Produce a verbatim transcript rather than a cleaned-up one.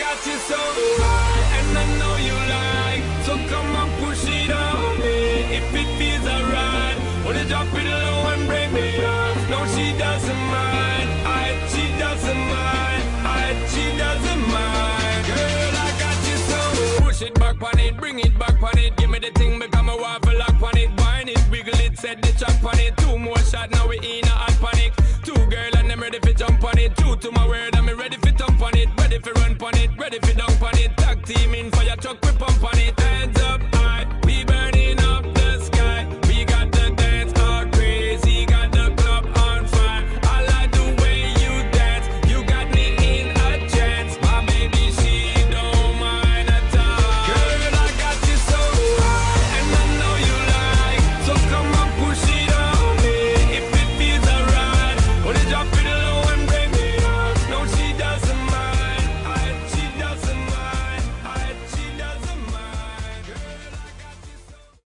got you so high, and I know you like. So come on, push it on me. If it feels alright, wanna drop it low and break me off. No, she doesn't mind. I, she doesn't mind. I, she doesn't mind. Girl, I got you so. Push it back on it, bring it back on it. Give me the thing, become a waffle lock on it. Wine it, wiggle it, set the track on it. Two more shots, now we in a hot panic. Two girl and I'm ready for jump on it. True to my word, I'm ready for thump on it. Ready for run on it, ready for dunk on it. Tag team in for your truck, we pump on it.